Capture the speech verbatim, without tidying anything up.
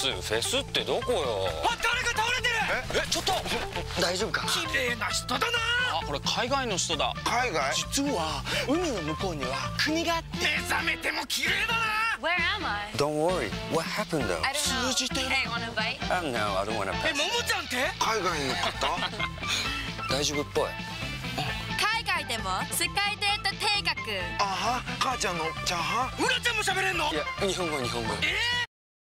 スフェスってどこよ。 あ、誰か倒れてる。 え、ちょっと大丈夫か。 綺麗な人だな。 あ、これ海外の人だ。 海外？ 実は海の向こうには国があって。 目覚めても綺麗だな。 Where am I? Don't worry, what happened though? I don't know. 通じてる。 Hey, wanna bite? Oh no, I don't wanna え、 pass. ももちゃんって海外の方？ 大丈夫っぽい。 海外でもスカイデート定額。 あは、母ちゃんのチャーハン？ うらちゃんも喋れんの？ いや、日本語日本語。 えー